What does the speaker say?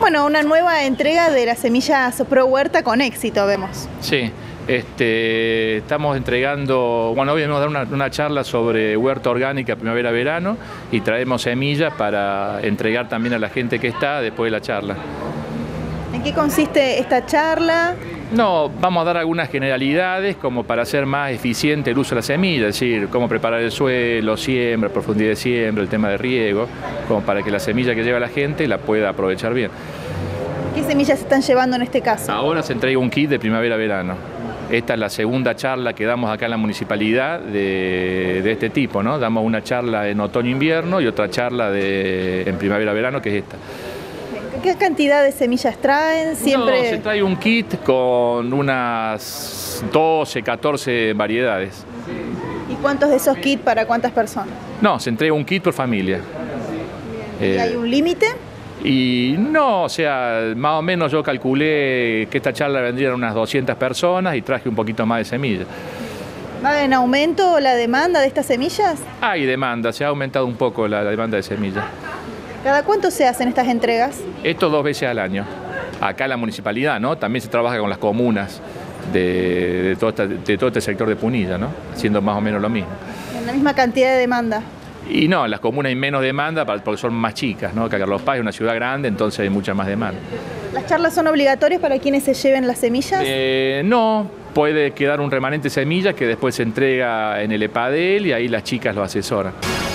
Bueno, una nueva entrega de las semillas Pro Huerta con éxito, vemos. Sí, estamos entregando, bueno, hoy vamos a dar una charla sobre huerta orgánica primavera-verano y traemos semillas para entregar también a la gente que está después de la charla. ¿En qué consiste esta charla? No, vamos a dar algunas generalidades como para hacer más eficiente el uso de la semilla, es decir, cómo preparar el suelo, siembra, profundidad de siembra, el tema de riego, como para que la semilla que lleva la gente la pueda aprovechar bien. ¿Qué semillas se están llevando en este caso? Ahora se entrega un kit de primavera-verano. Esta es la segunda charla que damos acá en la municipalidad de este tipo, ¿no? Damos una charla en otoño-invierno y otra charla en primavera-verano, que es esta. ¿Qué cantidad de semillas traen? Siempre... No, se trae un kit con unas 12, 14 variedades. ¿Y cuántos de esos kits para cuántas personas? No, se entrega un kit por familia. ¿Y hay un límite? Y no, o sea, más o menos yo calculé que esta charla vendrían unas 200 personas y traje un poquito más de semillas. ¿Va en aumento la demanda de estas semillas? Hay demanda, se ha aumentado un poco la demanda de semillas. ¿Cada cuánto se hacen estas entregas? Esto 2 veces al año. Acá en la municipalidad, ¿no? También se trabaja con las comunas de todo este sector de Punilla, ¿no? Haciendo más o menos lo mismo. ¿En la misma cantidad de demanda? Y no, en las comunas hay menos demanda porque son más chicas, ¿no? Carlos Paz es una ciudad grande, entonces hay mucha más demanda. ¿Las charlas son obligatorias para quienes se lleven las semillas? No, puede quedar un remanente de semillas que después se entrega en el EPADEL y ahí las chicas lo asesoran.